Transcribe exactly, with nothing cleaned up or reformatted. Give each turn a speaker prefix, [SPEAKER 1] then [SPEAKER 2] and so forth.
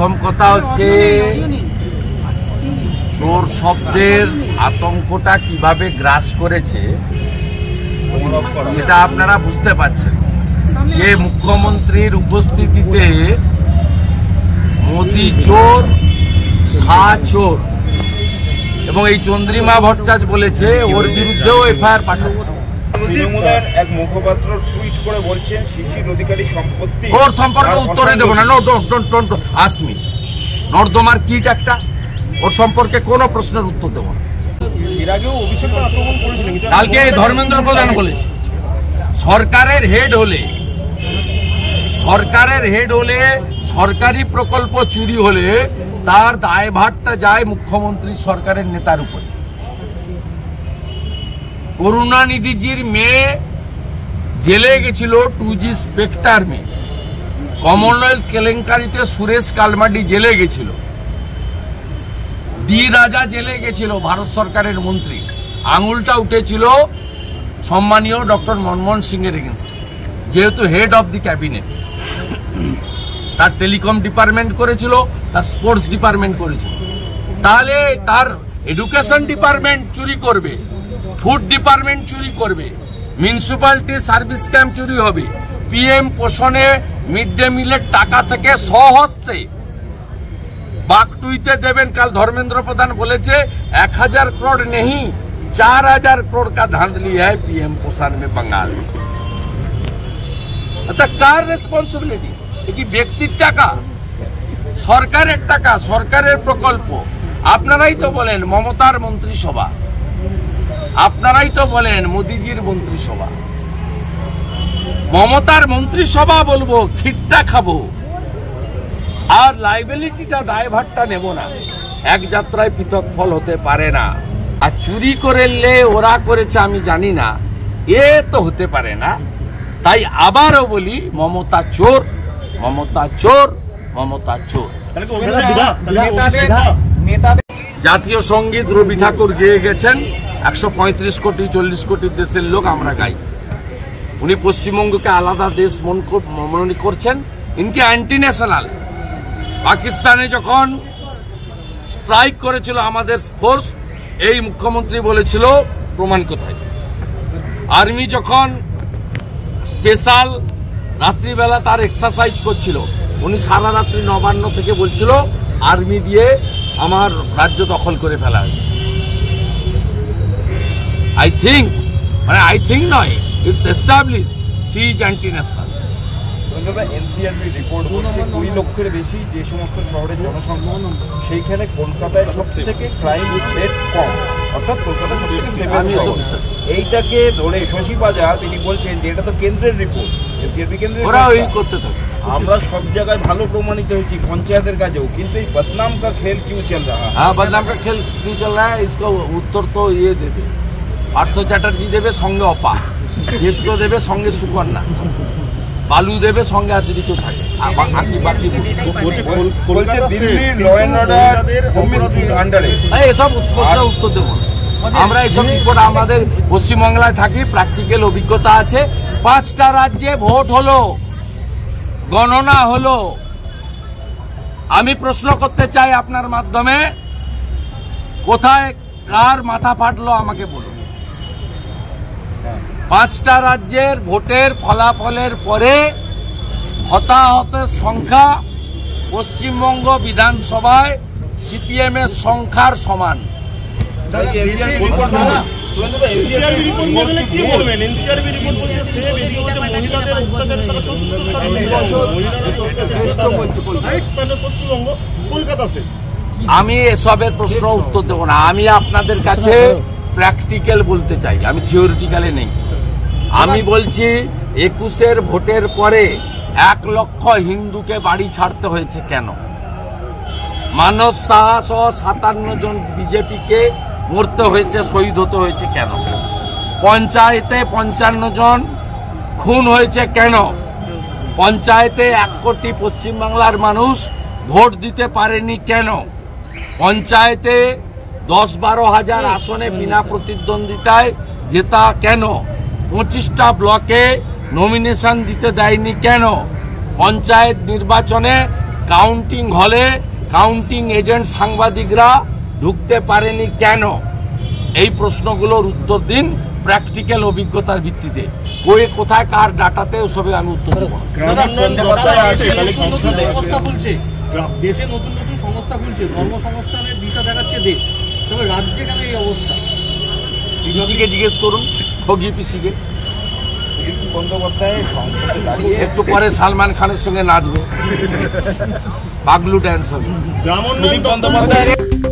[SPEAKER 1] প্রথম কথা হচ্ছে চোর শব্দের আতঙ্কটা কিভাবে গ্রাস করেছে সেটা আপনারা বুঝতে পারছেন। যে মুখ্যমন্ত্রীর উপস্থিতিতে মোদি চোর, শাহ চোর, এবং এই চন্দ্রিমা ভট্টাচার্য বলেছে ওর বিরুদ্ধেও এফআইআর পাঠাচ্ছে।
[SPEAKER 2] তৃণমূলের এক মুখপাত্র টুইট করে বলছেন শিশির অধিকারী সম্পত্তি
[SPEAKER 1] ওর সম্পর্কে উত্তরে দেবো না। No don't don't don't ask me. নর্দমার কিট একটা, ওর সম্পর্কে কোনো প্রশ্নের উত্তর দেবো না।
[SPEAKER 2] এর আগেও অভিষেক আক্রমণ করেছিলেন,
[SPEAKER 1] কালকে ধর্মেন্দ্র প্রধান বলেছে সরকারের হেড হলে সরকারের হেড হলে সরকারি প্রকল্প চুরি হলে তার দায়ভারটা যায় মুখ্যমন্ত্রী সরকারের নেতার উপরে। করুণানিধিজির মেয়ে জেলে গেছিল, টু জি স্পেক্টার মেয়ে। কমনওয়েলথ কেলেঙ্কারিতে সুরেশ কালমাডি জেলে গেছিল, ডি রাজা জেলে গেছিল, ভারত সরকারের মন্ত্রী। আঙুলটা উঠেছিল সম্মানীয় ডক্টর মনমোহন সিং এর এগেনস্টে, যেহেতু হেড অফ দি ক্যাবিনেট। তার টেলিকম ডিপার্টমেন্ট করেছিল, তার স্পোর্টস ডিপার্টমেন্ট করেছিল। তাহলে তার এডুকেশন ডিপার্টমেন্ট চুরি করবে, ফুড ডিপার্টমেন্ট চুরি করবে, মিউনিসিপ্যালিটি সার্ভিস ক্যাম্প চুরি হবে, পিএম পোষণে মিড ডে মিলের টাকা থেকে স্বহস্তে বাকটুইতে দেবেন। কাল ধর্মেন্দ্র প্রধান বলেছে এক হাজার করোড় নেই, চার হাজার করোড় का धांधली है पीएम पोषण में बंगाल। अतः কার রেসপন্সিবিলিটি? কি ব্যক্তির টাকা? সরকারের টাকা, সরকারের প্রকল্প। আপনারাই তো বলেন মমতার মন্ত্রিসভা, আপনারাই তো বলেন মোদিজির মন্ত্রিসভা। মমতার মন্ত্রিসভা বলবো, খিটটা খাবো, আর লাইবিলিটিটা দায়ভারটা নেব না। এক যাত্রায় পৃথক ফল হতে পারে না। আর চুরি করলে ওরা করেছে আমি জানি না, এ তো হতে পারে না। তাই আবারও বলি মমতা চোর, মমতা চোর, মমতা চোর। জাতীয় সঙ্গীত রবি ঠাকুর গেয়ে গেছেন, একশো পঁয়ত্রিশ কোটি চল্লিশ কোটি দেশের লোক আমরা গাই। উনি পশ্চিমবঙ্গকে আলাদা দেশ মনে করছেন, ইনকে অ্যান্টি ন্যাশনাল। পাকিস্তানে যখন স্ট্রাইক করেছিল আমাদের ফোর্স, এই মুখ্যমন্ত্রী বলেছিল প্রমাণ কোথায়। আর্মি যখন স্পেশাল রাত্রিবেলা তার এক্সারসাইজ করছিল, উনি সারা রাত্রি নবান্ন থেকে বলছিল আর্মি দিয়ে আমার রাজ্য দখল করে ফেলা হয়েছে। আই থিঙ্ক মানে আই থিঙ্ক নয়, it's establish she is anti national.
[SPEAKER 2] NCRB report বলছে কুড়ি লক্ষের বেশি যে সমস্ত শহরের জনসংখ্যা, সেইখানে কলকাতায় সব থেকে ক্রাইম রেট কম, অর্থাৎ কলকাতা সব থেকে সেফেস্ট। এইটাকে ধরে শশী পাজা তিনি বলছেন যে এটা তো কেন্দ্রের রিপোর্ট, এনসিআরবি কেন্দ্রের।
[SPEAKER 1] ওরা ওই করতে থাকে।
[SPEAKER 2] আমরা সব জায়গায় ভালো প্রমাণিত হয়েছি, পঞ্চায়েতের কাজেও, কিন্তু এই বদনাম কা খেল কিউ চল রহা?
[SPEAKER 1] হ্যাঁ, বদনাম কা খেল কিউ চল রহা? ইসকা উত্তর তো ইয়ে দেবে, পার্থ চ্যাটার্জি দেবে, সঙ্গে অপা কেষ্ট দেবে, সঙ্গে সুকন্যা, বালু দেবে, সঙ্গে অতিরিক্ত থাকে। এসব উত্তর দেবো আমরা। এইসব রিপোর্ট আমাদের পশ্চিমবাংলায় থাকি, প্র্যাকটিক্যাল অভিজ্ঞতা আছে। পাঁচটা রাজ্যে ভোট হলো, গণনা হলো। আমি প্রশ্ন করতে চাই আপনার মাধ্যমে, কোথায় কার মাথা ফাটলো আমাকে বলুন। পাঁচটা রাজ্যের ভোটের ফলাফলের পরে হতাহতের সংখ্যা পশ্চিমবঙ্গ বিধানসভায় সিপিএম এর সংখ্যার সমান। আমি এসবের প্রশ্ন উত্তর দেবো না। আমি আপনাদের কাছে প্র্যাকটিক্যাল বলতে চাই, আমি থিওরিটিক্যালে নেই। আমি বলছি একুশের ভোটের পরে এক লক্ষ হিন্দুকে বাড়ি ছাড়তে হয়েছে কেন? মানস সাহা সহ সাতান্ন জন বিজেপিকে মরতে হয়েছে, শহীদ হতে হয়েছে কেন? পঞ্চায়েতে পঞ্চান্ন জন খুন হয়েছে কেন? পঞ্চায়েতে এক কোটি পশ্চিমবাংলার মানুষ ভোট দিতে পারেনি কেন? পঞ্চায়েতে দশ বারো হাজার আসনে বিনা প্রতিদ্বন্দ্বিতায় জেতা কেন? পঁচিশটা ব্লকে নমিনেশন দিতে দেয়নি কেন? পঞ্চায়েত নির্বাচনে কাউন্টিং হলে কাউন্টিং এজেন্ট সাংবাদিকরা ঢুকতে পারেনি কেন? এই প্রশ্নগুলোর উত্তর দিন প্র্যাকটিক্যাল অভিজ্ঞতার ভিত্তিতে। কই কোথায় কার ডাটাতে ওসবে আমি উত্তর দেবো।
[SPEAKER 3] দেশে নতুন নতুন সংস্থা খুলছে, কর্মসংস্থানের দিশা দেখাচ্ছে দেশ, তবে রাজ্যে কেন এই অবস্থা?
[SPEAKER 1] পিসিকে জিজ্ঞেস করুন, খগি পিসিকে।
[SPEAKER 2] বন্দ্যোপাধ্যায় সংসদে দাঁড়িয়ে
[SPEAKER 1] একটু পরে সালমান খানের সঙ্গে নাচবে, পাগলু ড্যান্স হবে।
[SPEAKER 4] গ্রামোন্নয়ন বন্দ্যোপাধ্যায়